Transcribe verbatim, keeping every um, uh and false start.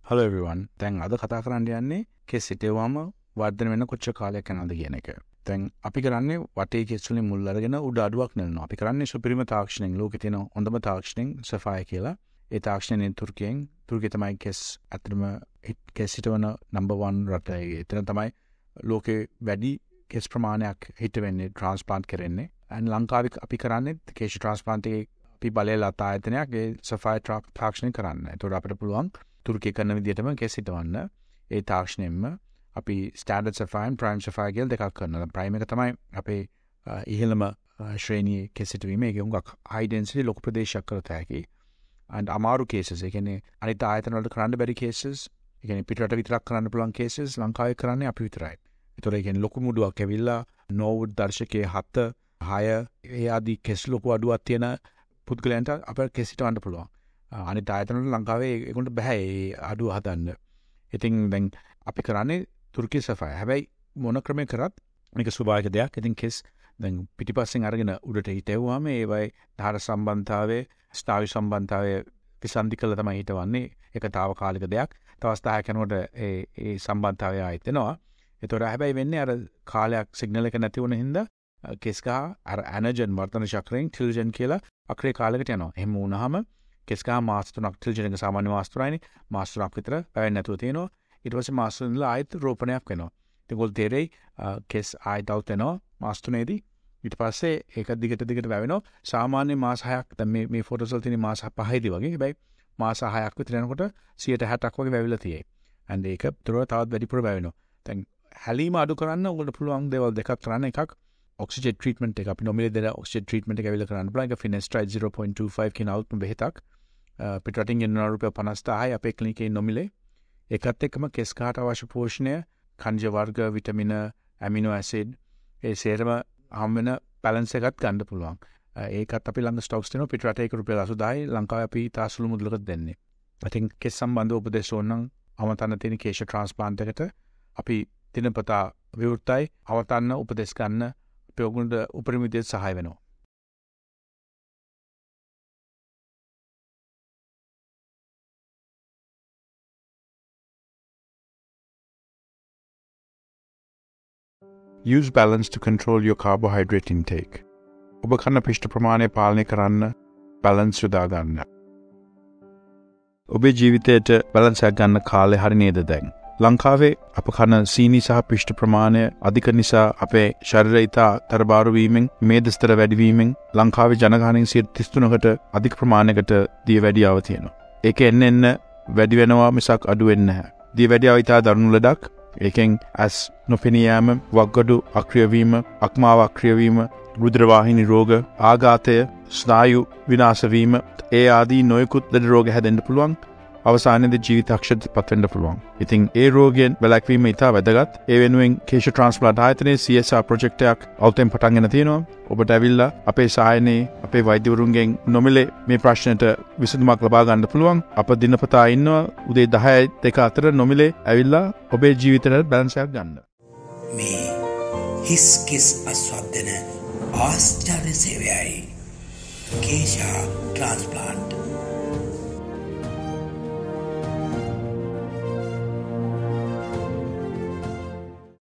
Hello everyone. දැන් අද කතා කරන්න යන්නේ කෙස් සිටුවම වර්ධනය වෙන කොච්චර කාලයක් යනවද කියන එක. දැන් අපි කරන්නේ වටේ කෙස් වලින් මුල් අරගෙන උඩ අඩුවක් නෙලනවා. අපි කරන්නේ සුපිරිම තාක්ෂණයෙන් ලෝකේ තියෙන හොඳම තාක්ෂණයෙන් Sapphire කියලා. ඒ තාක්ෂණයෙන් තුර්කියෙන් තුර්කිය තමයි කෙස් අතරම කෙස් සිටවන number one රට. එතන තමයි ලෝකේ වැඩි කෙස් ප්‍රමාණයක් හිට වෙන්නේ transplant කරන්නේ. and ලංකාවේ අපි කරන්නේ කෙස් transplant එකේ අපි බලය ලතා ආයතනයක් ඒ Sapphire තාක්ෂණය කරන්න. ඒතකොට අපිට පුළුවන් තුර්කිය කරන විදිහටම කෙස් හිටවන්න. ඒ තාක්ෂණයෙන්ම අපි standard Sapphire and prime Sapphire කියලා දෙකක් කරනවා. ප්‍රයිම් එක තමයි අපේ ඉහළම ශ්‍රේණියේ කෙස් හිටවීම. ඒක උඟක් high density ලොකු ප්‍රදේශයක් කරත හැකි. and අමාරු cases. ඒ කියන්නේ අනිත් ආයතන වලට කරන්න බැරි cases. ඒ කියන්නේ පිටරට විතරක් කරන්න පුළුවන් cases ලංකාවේ කරන්නේ අපි විතරයි. ඒතකොට ඒ කියන්නේ ලොකු මුඩුවක් ඇවිල්ලා නෝවුඩ් දර්ශකයේ හත හය ඒ ආදී කෙස් ලොකු අඩුවක් තියෙන පුද්ගලයන්ට අපිට කෙස් හිටවන්න පුළුවන්. අනිත් ආයතන වල ලංකාවේ ඒගොල්ලන්ට බෑ ඒ අඩුව හදන්න. ඉතින් දැන් අපි කරන්නේ තුර්කි Sapphire. හැබැයි මොන ක්‍රමයක කරත් මේක ස්වභාවික දෙයක්. ඉතින් කෙස් දැන් පිටිපස්සෙන් අරගෙන උඩට හිටෙවුවාම ඒවයි ධාර සම්බන්ධතාවයේ ස්නායු සම්බන්ධතාවයේ විසන්ධි කළ තමයි හිටවන්නේ. ඒක తాවකාලික දෙයක්. තවස් දහයක් යනකොට ඒ ඒ සම්බන්ධතාවය ආයෙත් එනවා. ඒතොර හැබැයි වෙන්නේ අර කාලයක් සිග්නල් එක නැති වුණ හින්දා කෙස් ගහ අර ඇනර්ජන් වර්තන චක්‍රයෙන් ටිල්ජන් කියලා අක්‍රේ කාලයකට යනවා. එහෙම වුණාම කෙස් ගහ මාස තුනක් ටිල්ජන් එක සාමාන්‍ය මාස තුනයිනේ. මාස තුනක් විතර පැවෙන්නේ නැතුව තියෙනවා. ඊට පස්සේ මාස තුන ඉඳලා ආයෙත් රෝපණයක් වෙනවා. ඉතින් ඒගොල්ලෝ තේරෙයි කෙස් ආයෙත් අවුත් වෙනවා මාස තුනේදී. ඊට පස්සේ ඒක දිගට දිගට වැවෙනවා. සාමාන්‍ය මාස හයක් දැන් මේ මේ ෆොටෝස් වල තියෙන මාස පහයිදී වගේ. හැබැයි මාස හයක් විතර යනකොට සියයට හැටක් වගේ වැවිලා තියෙයි. and ඒක තුර තවත් වැඩිපුර වැවෙනවා. දැන් හැලීම අඩු කරන්න ඔයගොල්ලෝ පුළුවන් දේවල් දෙකක් කරන්න. එකක් ඔක්සිජන් ට්‍රීට්මන්ට් එක. අපි නොමිලේ දෙන ඔක්සිජන් ට්‍රීට්මන්ට් එක ඇවිල්ලා කරන්න පුළුවන්. ඒක Finasteride zero point two five කියන අවුත්ම බෙහෙතක්. පිටරටින් ගෙනන රුපියල් පනස් දාහයි අපේ ක්ලිනිකේ නොමිලේ. ඒකත් එක්කම කෙස් ගහට අවශ්‍ය පෝෂණය, ඛනිජ වර්ග, විටමින, ඇමිනෝ ඇසිඩ් ඒ සේරම හම් වෙන බැලන්ස් එකත් ගන්න පුළුවන්. ඒකත් අපි ළඟ ස්ටොක්ස් තියෙනවා. පිටරට ඒක රුපියල් අසූදාහයි. ලංකාවේ අපි තාසුළු මුදලකට දෙන්නේ. I think කෙස් සම්බන්ධ උපදෙස් ඕන නම් අවතන්න තියෙන කේශ ට්‍රාන්ස්ප්ලාන්ට් එකට අපි දිනපතා විවෘතයි අවතන්න උපදෙස් ගන්න අපි ඔයගොල්ලන්ට උපරිම විදිහට සහාය වෙනවා. Use balance to control your carbohydrate intake. ඔබ කන පිෂ්ඨ ප්‍රමාණය පාලනය කරන්න balance යොදා ගන්න. ඔබේ ජීවිතයට balance එක ගන්න කාලේ හරි නේද දැන්? ලංකාවේ අප කන සීනි සහ පිෂ්ඨ ප්‍රමාණය අධික නිසා අපේ ශරීරය ඉතා තරබාරු වීමෙන් මේද ස්තර වැඩි වීමෙන් ලංකාවේ ජනගහනයෙන් සියයට තිස් තුනකට අධික ප්‍රමාණයකට දියවැඩියාව තියෙනවා. ඒක එන්න එන්න වැඩි වෙනවා මිසක් අඩු වෙන්නේ නැහැ. දියවැඩියාව ඉතා දරුණු ලෙඩක්. ඒකෙන් ඇස් නොපෙනී යාම, වක්ගඩු අක්‍රිය වීම, අක්මාව අක්‍රිය වීම, රුධිරවාහිනී රෝග, ආඝාතය, ස්නායු විනාශ වීම ඒ ආදී නොයෙකුත් ලෙඩ රෝග හැදෙන්න පුළුවන්. අවසානයේදී ජීවිතක්ෂයට පත් වෙන්න පුළුවන්. ඉතින් ඒ රෝගයෙන් වැළැක්වීම ඉතා වැදගත්. ඒ වෙනුවෙන් කේශ ට්‍රාන්ස්ප්ලාන්ට් ආයතනයේ C S R ප්‍රොජෙක්ට් එකක් අවුතෙන් පටන් ගෙන තියෙනවා. ඔබට ඇවිල්ලා අපේ සහායනේ අපේ වෛද්‍යවරුන්ගෙන් නොමිලේ මේ ප්‍රශ්නෙට විසඳුමක් ලබා ගන්න පුළුවන්. අප දිනපතා ඉන්නවා උදේ දහයයි දෙක අතර නොමිලේ ඇවිල්ලා ඔබේ ජීවිතයට බැලන්ස් එකක් ගන්න. මේ හිස් කිස් අස්වද්දන ආශ්චර්ය සේවයයි කේශ ට්‍රාන්ස්ප්ලාන්ට්